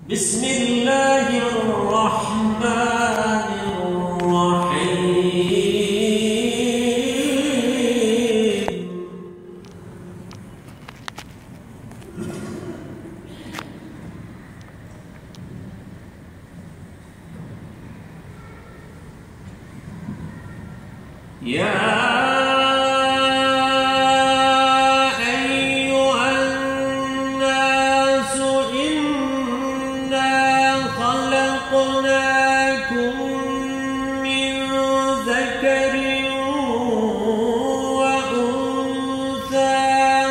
بسم الله الرحمن الرحيم. يا خلقناكم من ذكر وأنثى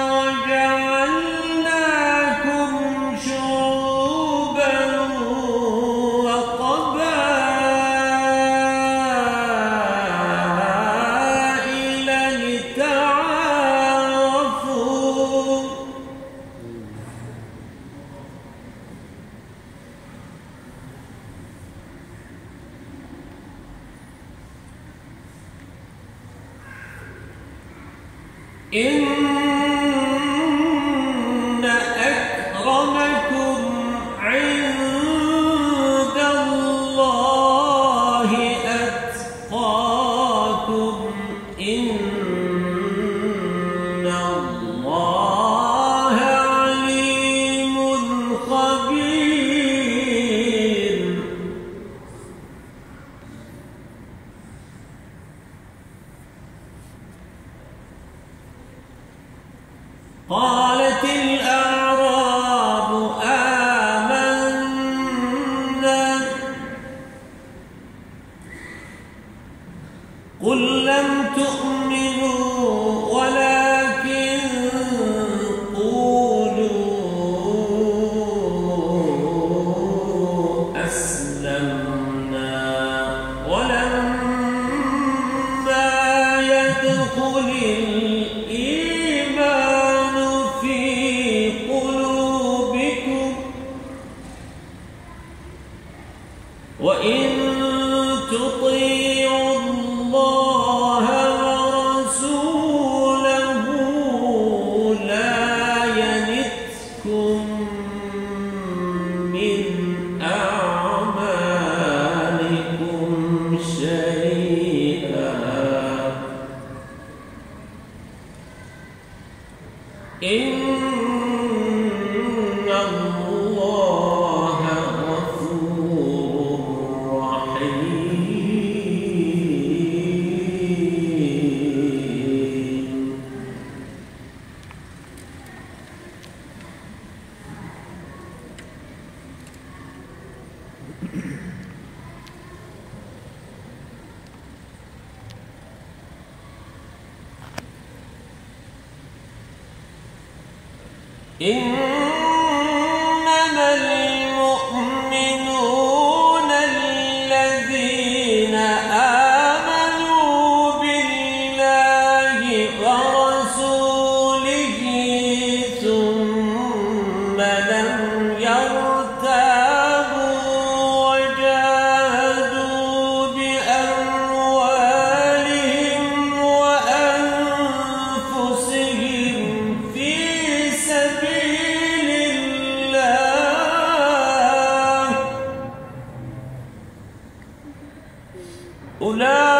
وجعلناكم شعوبا وقبائل لتعارفوا إن أكرمكم عند الله أتقاكم إن الله عليم خبير. قالت الأعراب آمنا قل لم تؤمنوا ولكن قولوا أسلمنا ولما يدخل الإيمان في قلوبكم وإن تطيعوا الله ورسوله لا يلتكم من أعمالكم شيئا إن الله غفور رحيم. إنما المؤمنون الذين آمنوا بالله ورسوله ثم لم يرتابوا وجاهدوا بأموالهم وأنفسهم في سبيل الله أولئك